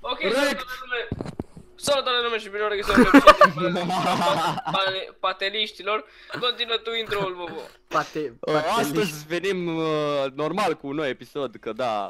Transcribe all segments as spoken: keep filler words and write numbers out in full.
Ok, salutare lume! Salutare lume și bine o regăsim pe pateliștilor. Continuă tu intro-ul, Vovo. Pate, Uh, astăzi venim uh, normal cu un nou episod, că da.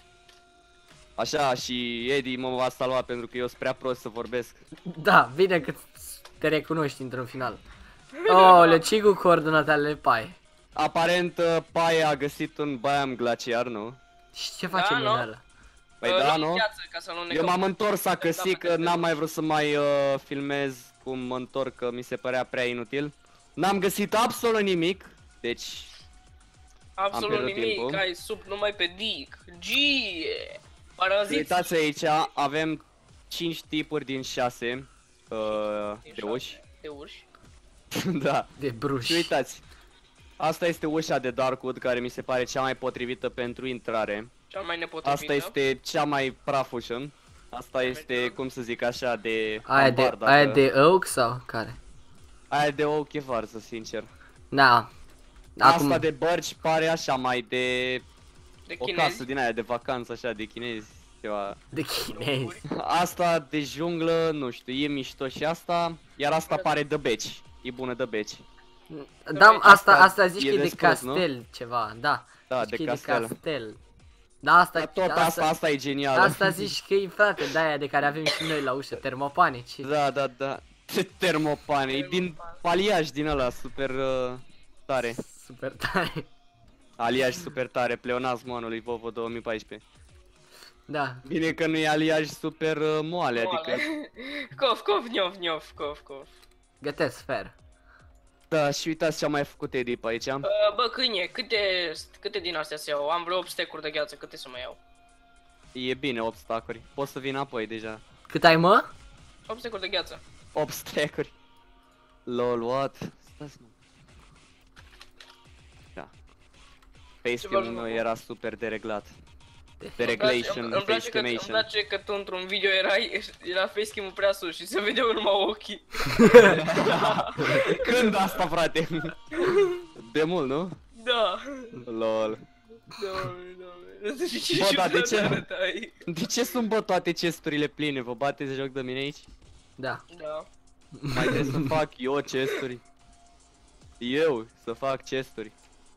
Așa, și Edi mă va salva pentru că eu sunt prea prost să vorbesc. Da, bine că te recunoști într-un final. Oh, le ci cu coordonatele Pai. Aparent uh, Pai a găsit un biom glaciar, nu? Și ce facem Da, în nu? ăla? Păi Uh, da, luăm nu? viață, ca să nu ne Eu m-am căp- întors acasă, Da, că da, n-am da. mai vrut să mai uh, filmez cum mă întorc, că mi se părea prea inutil. N-am găsit absolut nimic, deci Absolut pierdut nimic, timpul. ai sub numai pe dick. Gie! Paraziți! uitați aici, avem cinci tipuri din șase uh, Din de șase uși. De uși. De Da. Și bruși. uitați, asta este ușa de Darkwood, care mi se pare cea mai potrivită pentru intrare. Cea mai nepotrivită. Asta este cea mai praf ușă. Asta este, cum să zic așa, de Aia de, habar, dacă- aia de oak sau care? Aia de oak e varză, sincer. Da. Acum, Asta de bărci pare așa mai de De o chinezi. casă din aia de vacanță, așa, de chinezi, ceva. de chinezi. Asta de junglă, nu știu, e mișto și asta, iar asta pare de beci. E bună de beci. Da, asta, Asta asta zici e că e de de scos, nu? castel ceva, da. Da, Zici de că e castel. de castel. Da, asta, Dar tot asta, asta e genial. asta zici că e frate, de aia de care avem și noi la ușă, termopane, ce? Da, da, da. Termopane, e din aliaj din ăla, super uh, tare. Super tare. Aliaj super tare, pleonasmul anului Vovo două mii paisprezece. Da. Bine că nu e aliaj super uh, moale, adică... Cof, cof, niof, niof, cof, cof. Gătesc sfer. Da, și uitați ce am mai făcut Edi pe aici. Uh, bă, câine, câte, câte din astea să iau? Am vreo opt stecuri de gheață, câte să mai iau? E bine, opt stacuri. Poți să vin apoi deja. Cât ai, mă? opt stecuri de gheață. opt stacuri. Lol, what? Stați mă. Da. Facecam-ul faci, meu mă? era super dereglat. De- De Îmi place, reglation, îmi, îmi, place că, îmi facecamation. place că tu într-un video erai, era facecam-ul prea sus și se vedeau numai ochii. Când asta, frate? De mult, nu? Da. Lol. Doamne, doamne. Nu știu ce Bă, dar de ce? arătai. De ce sunt, bă, toate chesturile pline? Vă bateți joc de mine aici? Da. Da. Mai trebuie să fac eu chesturi. Eu să fac chesturi.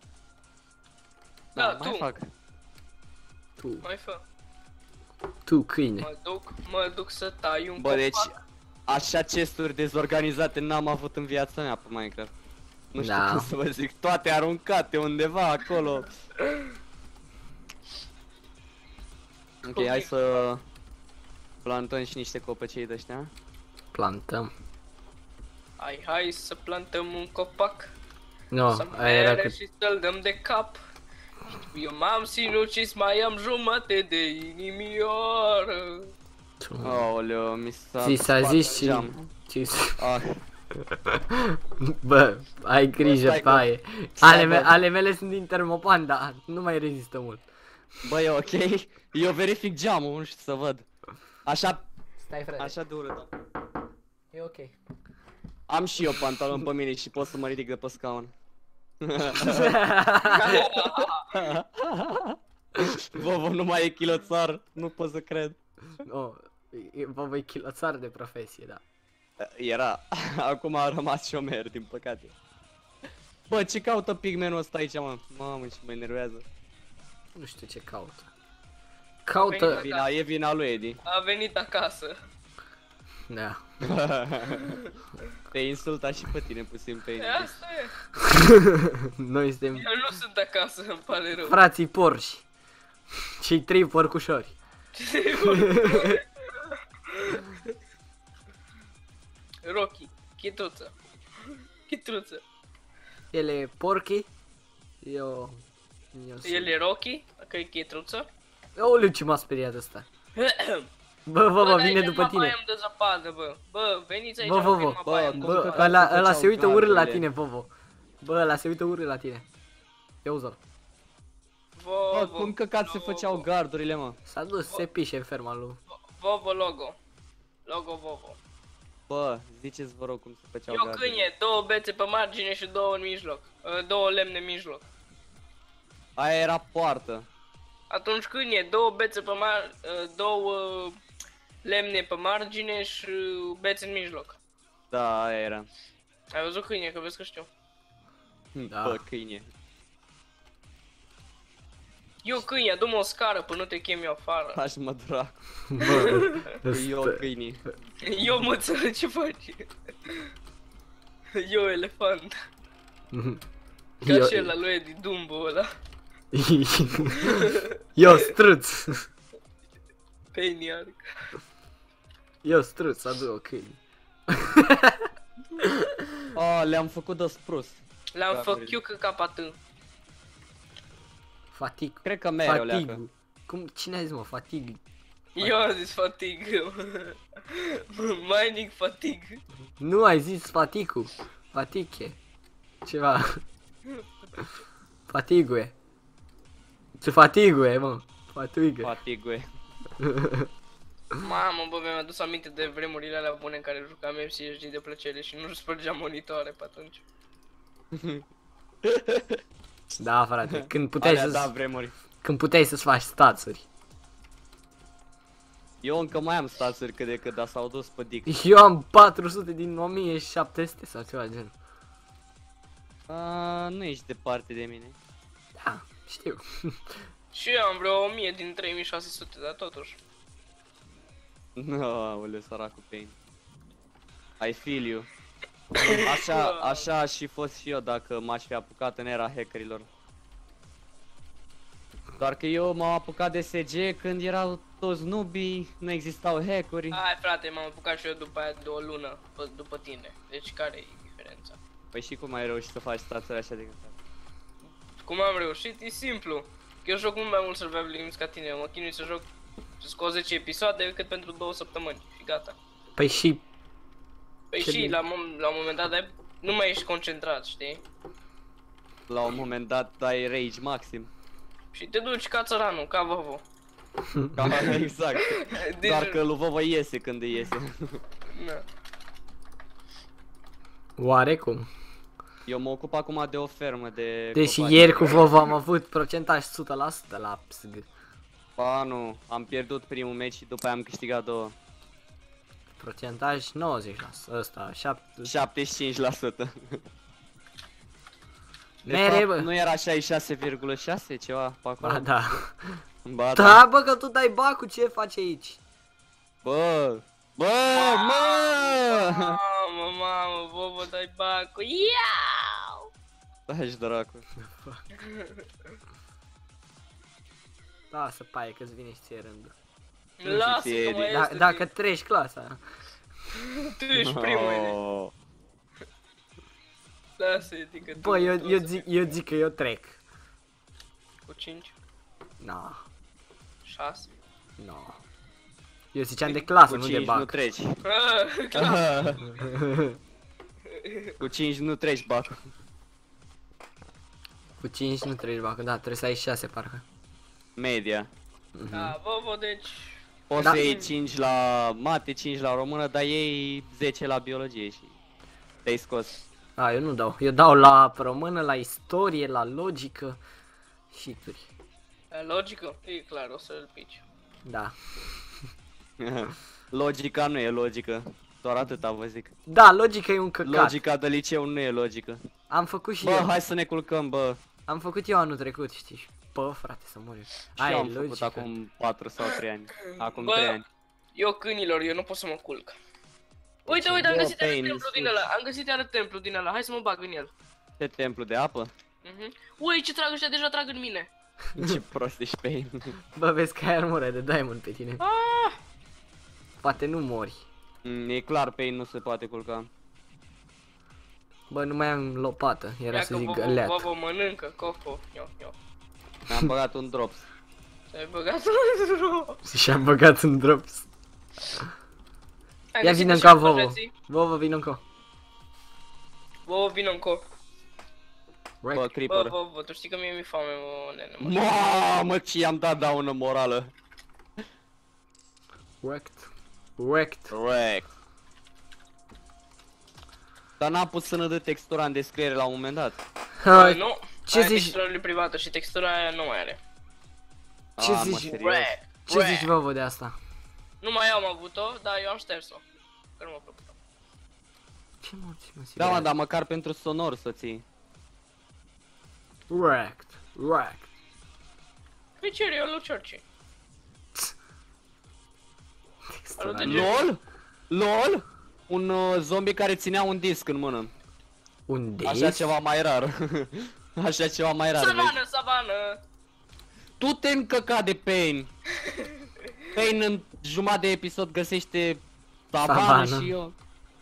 Da, mai tu. fac. Tu, Mai fă. tu câine. Mă duc, mă duc să tai un Bă, copac. deci așa chesturi dezorganizate n-am avut în viața mea pe Minecraft. Nu știu Da. cum să vă zic, toate aruncate undeva acolo. Ok, hai să plantăm și niște copăcei de ăștia. Plantăm. Hai, hai să plantăm un copac. No, Să aia era mere cu... și să-l dăm de cap. Eu m-am sinucis, mai am jumătate de inimioară. Aoleu, mi s-a Ți s-a spart zis și... geam. Ți Ah, Bă, ai grijă stai pe că- aia. stai, Ale, me bă. ale mele sunt din termopan, dar nu mai rezistă mult. bă, e ok? Eu verific geamul, nu știu să văd. Așa, Stai, frate. așa de urât. E ok. Am și eu pantalon pe mine și pot să mă ridic de pe scaun. Vovo nu mai e chiloțar, nu pot să cred. No, e- vă voi chiloțar de profesie, da. Era, acum a rămas șomer, din păcate. Bă, ce caută pigmenul ăsta aici, mă? Mamă, ce mă enervează. Nu știu ce caută. Caută... Vina, e vina lui Edi. A venit acasă. Da. Te insulta și pe tine puțin pe E, Edi. asta e. Noi suntem Eu nu sunt acasă, îmi pare rău. frații porși. Cei trei porcușori. Rocky, chituță. Chituță. El e porchi. Eu... Eu sunt... El e Rocky, că e chituță. Aoleu, ce m-a speriat ăsta. Bă, bă, bă, vine după tine. Mai am de zăpadă, bă. Bă, veniți aici, Bă, mă, vă, că vă, mă bă, baie. cum Bă, că ăla, se ăla făceau se uită urât la gardurile. tine, Vovo. Bă, ăla se uită urât la tine. Ia uzi-l. Vovo, Bă, cum căcat se logo, făceau gardurile, mă? S-a dus, se pișe în ferma lui. Vovo logo. Logo Vovo. Bă, ziceți vă rog cum se făceau Eu gardurile. câine, două bețe pe margine și două în mijloc. Uh, Două lemne în mijloc. Aia era poartă. Atunci câine, două bețe pe mar... uh, Două... lemne pe margine și beți în mijloc. Da, aia era. Ai văzut câine, că vezi că știu. Da. Bă, câine. Eu câine, adu-mă o scară până nu te chem eu afară. Lași mă dracu. Bă, Eu stă- câine. Eu mățără, ce faci? Eu elefant. Ca Eu- și ăla lui Eddie Dumbo ăla. Eu struț. Peniarc. Eu struț, adu o câine. Oh, le-am făcut de sprus. L-am Da, făcut vrei. eu că capatâ. Fatig. Cred că mereu leacă. Fatig. Cum, cine a zis mă, fatig? Eu am zis fatig. Mining fatig. Nu ai zis fatigu. Fatiche. Ceva. Fatigue. Ce fatigue, mă. Fatigue. Fatigue. Mamă, bă, mi-am adus aminte de vremurile alea bune în care jucam M C S G de plăcere și nu spărgeam monitoare pe atunci. Da, frate, când puteai Alea, da, să vremuri. când puteai să-ți faci stațuri. Eu încă mai am stațuri cât de cât, dar s-au dus pe dic. Eu am patru sute din o mie șapte sute sau ceva gen. A, nu ești departe de mine. Da, știu. Și eu am vreo o mie din trei mii șase sute, dar totuși. Aoleu, săracul Pain. I feel you. Așa, așa aș fi fost și eu dacă m-aș fi apucat în era hackerilor. Doar că eu m-am apucat de S G când erau toți nubii, nu existau hackuri. Hai frate, m-am apucat și eu după aia de o lună, p- după tine. Deci care e diferența? Păi și cum ai reușit să faci stațuri așa de gândare? Cum am reușit? E simplu. Că eu joc mult mai mult Survival Games ca tine, mă chinui să joc să scot zece episoade decât pentru două săptămâni și gata. Păi și Păi Ce și bine. la, mom- la un moment dat ai- nu mai ești concentrat, știi? La un moment dat ai rage maxim. Și te duci ca țăranul, ca Vovo. Cam exact. Deci, Doar că lui Vovă iese când îi iese. na. oarecum. Eu mă ocup acum de o fermă de Deci copaci. ieri cu Vova am avut procentaj o sută la sută la P S G. Ba nu, am pierdut primul meci și după aia am câștigat două. Procentaj nouăzeci la sută. Ăsta, șapte. șaptezeci și cinci la sută. De Mere, fapt, bă. nu era șaizeci și șase virgulă șase ceva pe acolo? Ba da. Ba da. Da, bă, că tu dai bacul, ce faci aici? Bă! Bă! Mă! Mamă, mamă, Vovo, dai bacul. Iau! Stai-și dracu. Da, să paie că-ți vine și ție rândul. Lasă ție, că mai Da, este. dacă treci clasa. Tu ești primul. Oh. Lasă, adică tu. Bă, eu, tu eu, să zic, fii eu zic că eu trec. Cu cinci, No, șase. no. Eu ziceam de clasă, Cu nu de cinci nu bac. treci. Ah, clar. Cu cinci nu treci bac. Cu cinci nu treci bac, da, trebuie să ai șase parcă. Media. Da, Vovo, deci... Poți Da. să iei cinci la mate, cinci la română, dar iei zece la biologie și te-ai scos. A, eu nu dau. Eu dau la română, la istorie, la logică și turi. E logică? E clar, o să-l pici. Da. Logica nu e logică. Doar atâta vă zic. Da, logică e un căcat. Logica de liceu nu e logică. Am făcut și Bă, eu. hai să ne culcăm, bă. Am făcut eu anul trecut, știi? Bă, frate, să mor eu. Și Aia eu e am făcut logică. acum patru sau trei ani. Acum Bă. trei ani. Eu câinilor, eu nu pot să mă culc. Uite, uite, am Bă, găsit iară Pain, templu din sus. ăla, am găsit iară templu din ăla, hai să mă bag în el. Ce templu de apă? Mhm. Ui, ce trag ăștia, deja trag în mine. Ce prost ești pe ei. Bă, vezi că ai armură de diamond pe tine. Ah! Poate nu mori. Mm, E clar, pe ei nu se poate culca. Bă, nu mai am lopată, era Ia să că zic Vovo, găleat. Vovo mănâncă, coco, io, io. Mi-am băgat un drops. Ți-ai băgat în drum. Și-a băgat în drops. Ai Ia găsit vină așa încă Vovo. projeții? Vovo, vină încă. Vovo, vină încă. Bă, Bă, creeper. Vovo, tu știi că mie mi-e foame, mă, nene, mă. Mamă, ce i-am dat daună morală. Wrecked. Wrecked. Correct. Dar n-am pus să ne dă textura în descriere la un moment dat. Bă, Hai, nu, ce aia zici? textura privată și textura aia nu mai are. Ce Ah, mă, zici? serios? Bre, Ce bre. zici, Vovo, de asta? Nu mai am avut-o, dar eu am șters-o. Că nu m-a plăcut. Ce morți, mă, Da, mă, dar măcar pentru sonor să ții. Wrecked, wrecked. Păi ce eu lui Churchy. Extraordinar. LOL? LOL? Un uh, zombie care ținea un disc în mână. Un disc? Așa ceva mai rar. Așa ceva mai rar, vezi? Savană, savană! Tu te încăca de Pain. Pain în jumătate de episod găsește savană Savană. și eu.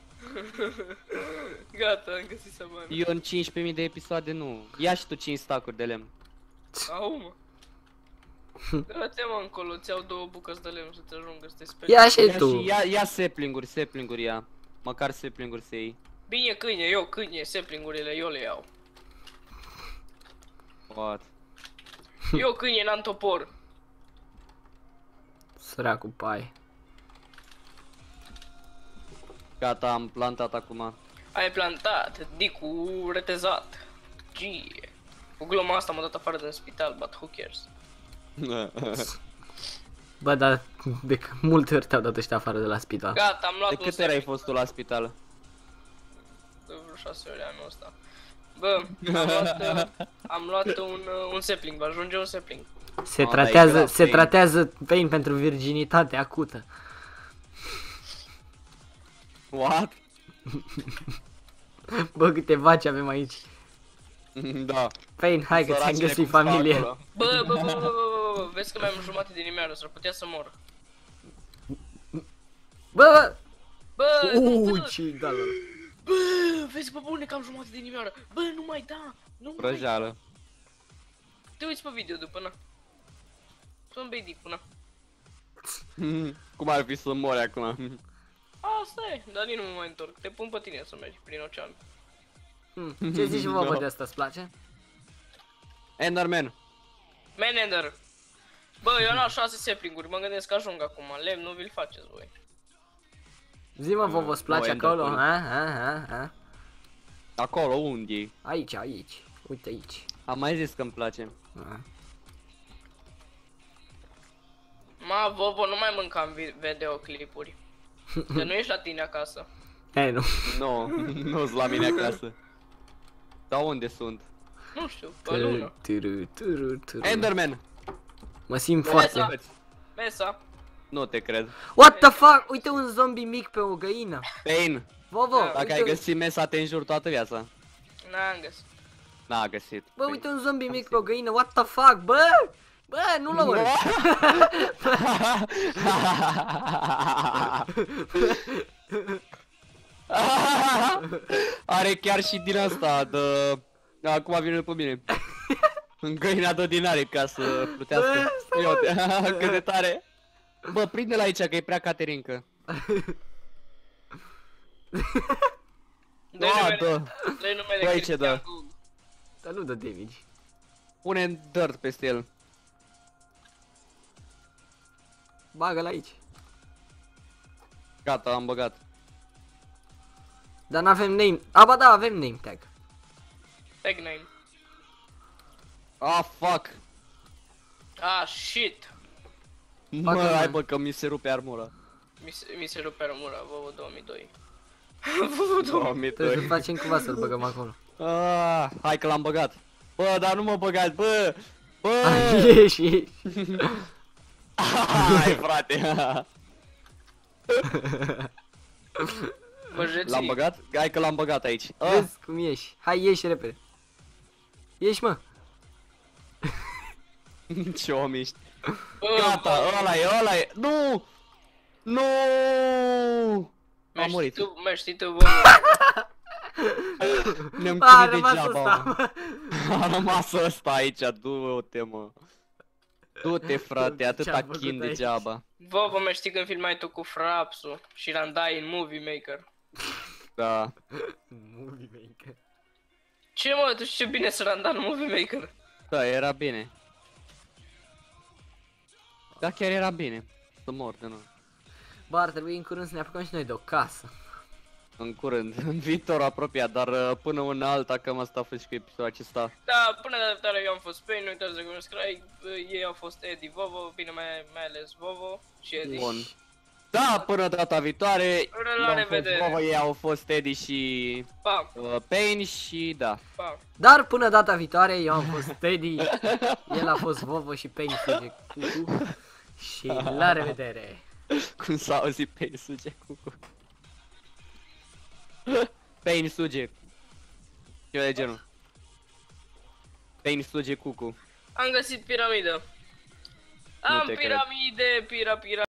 Gata, am găsit savană. Eu în cincisprezece mii de episoade nu. Ia și tu cinci stack-uri de lemn. Au, mă. Dă-te mă încolo, ți-au două bucăți de lemn să te ajungă să te speli. Ia și Ia, tu. și, ia, ia sapling-uri, sapling-uri ia. Măcar sapling-uri să iei. Bine câine, eu câine, sapling-urile, eu le iau. What? Eu câine, n-am topor. Săracu pai. Gata, am plantat acum. Ai plantat, dicu retezat. Gie. Cu gluma asta m-a dat afară din spital, but who cares? Bă, dar de c- multe ori te-au dat ăștia afară de la spital. Gata, am luat De un câte ori ai sapling. fost tu la spital? De vreo șase ori anul ăsta. Bă, am luat, uh, am luat un, uh, un sapling, va ajunge un sapling. Se Oh, da, e tratează, grav, se Pain. tratează Pain pentru virginitate acută. What? Bă, câte vaci avem aici. Da. Pain, hai că ți-am Săracele găsit cum stau familie. acolo. Bă, bă, bă, bă, bă, bă, bă, vezi că mai am jumate de inimioară, s-ar putea să mor. Bă, Bă, bă! nu, Uuu, bă, ce gală. bă, vezi bă bune că am jumate de inimioară. Bă, nu mai da, nu mai. Vrăjeală. Te uiți pe video după, na. Să-mi bei dic până. Cum ar fi să mori acum? Asta e, dar nici nu mă mai întorc. Te pun pe tine să mergi prin ocean. Hmm, ce zici vă, bă, de asta, îți place? Enderman. Menender. Bă, eu am luat șase sapling-uri, mă gândesc că ajung acum. Lemn nu vi-l faceți voi. Zi-mă, vă, îți place Nu, acolo? Enderpearl. Ha, ha, ha, ha. Acolo, unde e? Aici, aici. Uite aici. Am mai zis că îmi place. Ha. Ma, Vovo, nu mai mâncam vi- videoclipuri. Că nu ești la tine acasă. Ei, nu. Nu, nu-s la mine acasă. Dar unde sunt? Nu știu, pe lună. Turu, turu, turu. Enderman! Mă simt Mesa. foarte... Mesa. Nu te cred. What the fuck? Uite un zombie mic pe o găină. Pain! Vovo, Da, Dacă uite ai un- găsit mesa, te înjur toată viața. N-am găsit. N-a găsit. Bă, uite un zombie mic pe o găină. What the fuck? Bă! Bă, nu-l omor. Are chiar și din asta, de... Acum vine după mine. În găina de din aripi ca să plutească. Ia uite, cât de tare. Bă, prinde-l aici că e prea caterincă. Dă-i Da, numele, dă. dă-i numele Băi, ce Cristian dă. Google. Dar nu dă damage. Pune dirt peste el. Bagă-l aici. Gata, am băgat. Dar n-avem name. A, ba da, avem name tag. Tag name. Ah, fuck. Ah, shit. Mă, Bagă-l, hai mă. bă, că mi se rupe armura. Mi se, mi se rupe rămura, Vovo două mii doi. Vovo două mii. Trebuie să facem cumva să-l băgăm acolo. Ah, hai că l-am băgat. Bă, dar nu mă băgați, bă! Bă! Ieși, ieși. Hai, frate! Băjeții. L-am băgat? Hai că l-am băgat aici. Ah, Vezi cum ieși. Hai, ieși repede. Ieși, mă. ce om ești. Bă, Gata, bă, ăla e, ăla e. Nu! Nu! mai Am murit. știi tu, mai știi tu, Vovo. Ne-am A, a chinuit rămas degeaba, ăsta, mă. mă. A rămas ăsta aici, du-te, mă. Du-te, frate, Ce-am atâta făcut chin aici? degeaba. Vovo, mai știi când filmai tu cu Frapsu și randai în Movie Maker. Da. Movie maker. Ce mă, tu știi ce bine să randa în Movie Maker? Da, era bine. Da, chiar era bine. Să mor de noi. Bă, ar trebui în curând să ne apucăm și noi de o casă. În curând, în viitor apropiat, dar uh, până una alta cam asta a fost și cu episodul acesta. Da, până data viitoare eu am fost Pain, nu uitați să subscribe, ei au fost Eddie, Vovo, bine mai, mai ales Vovo și Eddie. Bun. Da, până data viitoare. La eu am revedere. fost Vova, ei au fost Teddy și Pa, uh, Pain și da. pa. Dar până data viitoare, eu am fost Teddy, el a fost Vovo și Pain suge cucu. Și la revedere! Cum s-a auzit Pain suge cucu. Pain suge. Ceva de genul. Pain suge cucu. Am găsit piramidă. Nu Am te cred. piramide, pira, pira.